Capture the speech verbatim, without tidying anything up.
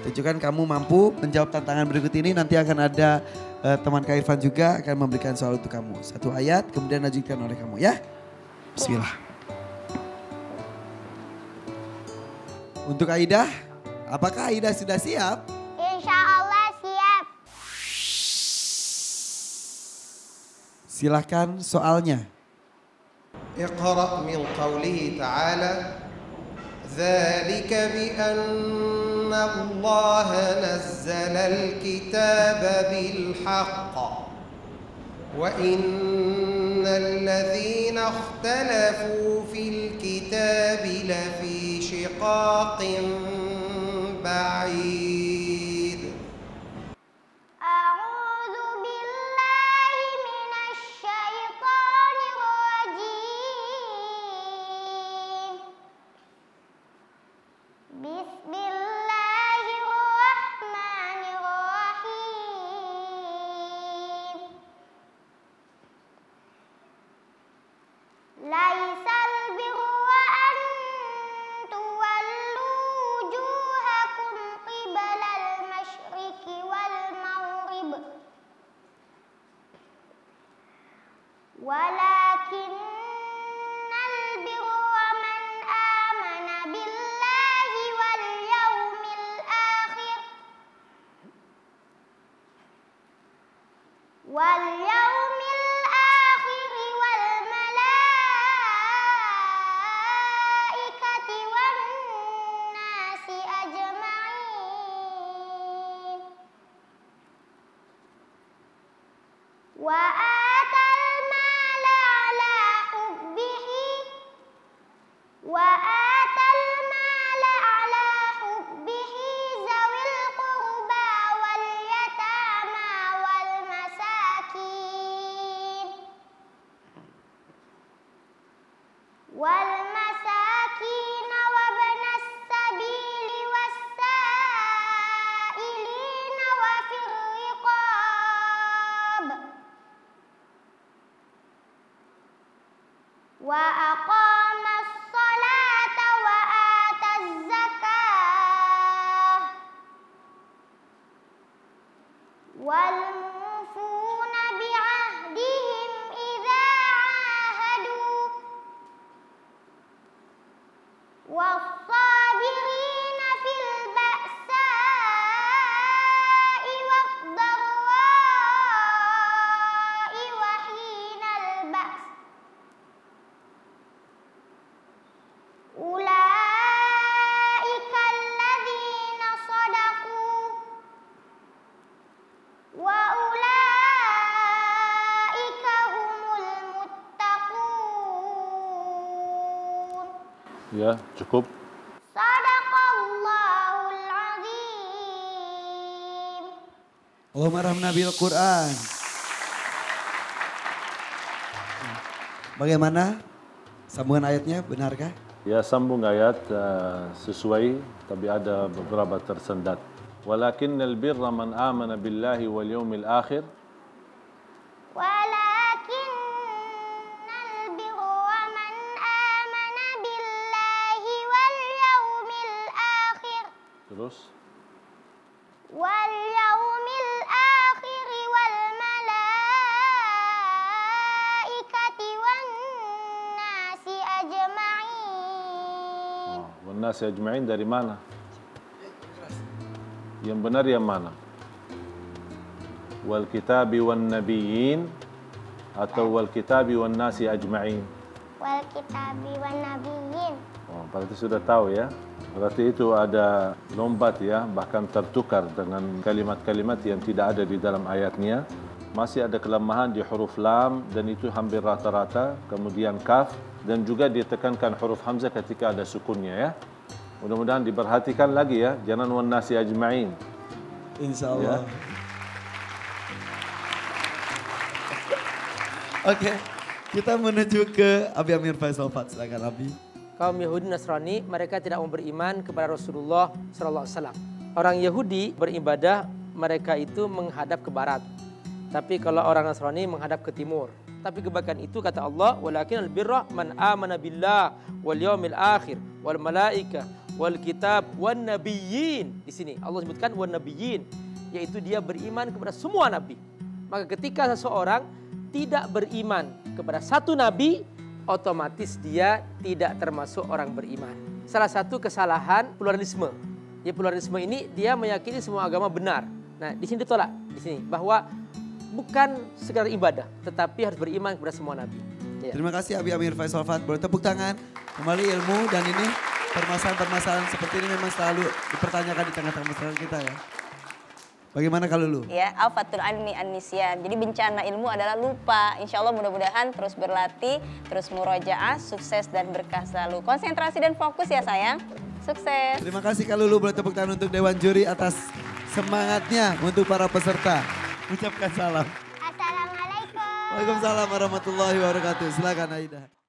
Tunjukkan kamu mampu menjawab tantangan berikut ini. Nanti akan ada uh, teman Kak Irfan juga akan memberikan soal untuk kamu. Satu ayat kemudian ajukan oleh kamu ya. Bismillah. Untuk Aida, apakah Aida sudah siap? Insya Allah siap. Silakan soalnya. اقرأ من قوله تعالى ذلك بأن الله نزل الكتاب بالحق وإن الذين اختلفوا في الكتاب لفي شقاق بعيد أعوذ بالله من الشيطان الرجيم. بسم الله الرحمن الرحيم. ليس البر أن تولوا وجوهكم قبل المشرق والمغرب ولكن البر من آمن بالله واليوم الآخر واليوم الآخر والملائكة والناس أجمعين وآتى المال على حبه وآتى المال على حبه ذوي القربى واليتامى والمساكين والمساكين وابن السبيل والسائلين وفي الرقاب وأقام الصلاة وآتى الزكاة والموفون بعهدهم إذا عاهدوا والصابرين في البأساء والضراء وحين البأس أولئك الذين صدقوا وأولئك هم المتقون. Ya, cukup. Sadaqallahul azim. Allahumma rahmna bil Quran. Bagaimana sambungan ayatnya, benarkah? Ya, sambung ayat uh, sesuai, tapi ada beberapa tersendat. Walakinnal birra man amana billahi wal yawmil akhir. Walakinnal birra man amana billahi wal yawmil akhir. Terus. Wal yawmil akhir wal malaikati wan nasi ajma'in. Wan nasi ajma'in dari mana? Yang benar yang mana? Wal kitabi wan nabiyyin atau wal kitabi wan nasi ajma'in? Wal kitabi wan nabiyyin. Oh, berarti sudah tahu ya. Berarti itu ada lombat ya, bahkan tertukar dengan kalimat-kalimat yang tidak ada di dalam ayatnya. Masih ada kelemahan di huruf lam dan itu hampir rata-rata. Kemudian kaf dan juga ditekankan huruf hamzah ketika ada sukunnya ya. Mudah-mudahan diperhatikan lagi ya, jangan wan nasi ajma'in. Insya Allah. Ya. Oke, kita menuju ke Abi Amir Faisal Fat. Silakan Abi. Kaum Yahudi Nasrani mereka tidak mau beriman kepada Rasulullah shallallahu alaihi wasallam. Orang Yahudi beribadah mereka itu menghadap ke barat. Tapi kalau orang Nasrani menghadap ke timur. Tapi kebaikan itu kata Allah, walakinnal birra man amana billah wal yaumil akhir wal malaikah wal kitab wan nabiyyin. Di sini Allah sebutkan wan nabiyyin, yaitu dia beriman kepada semua nabi. Maka ketika seseorang tidak beriman kepada satu nabi, otomatis dia tidak termasuk orang beriman. Salah satu kesalahan pluralisme. Ya, pluralisme ini dia meyakini semua agama benar. Nah, di sini ditolak di sini bahwa bukan sekedar ibadah, tetapi harus beriman kepada semua nabi. Ya. Terima kasih Abi Amir Faisal Fat. Boleh tepuk tangan. Kembali ilmu dan ini permasalahan-permasalahan seperti ini memang selalu dipertanyakan di tengah-tengah masyarakat kita ya. Bagaimana kalau lu? Ya, afatul anni an-nisyan. Jadi bencana ilmu adalah lupa. Insya Allah mudah-mudahan terus berlatih, terus murojaah, sukses dan berkah selalu. Konsentrasi dan fokus ya sayang. Sukses. Terima kasih Kak Lulu. Boleh tepuk tangan untuk Dewan Juri atas semangatnya untuk para peserta. Ucapkan salam. Assalamualaikum. Waalaikumsalam warahmatullahi wabarakatuh. Silakan Aida.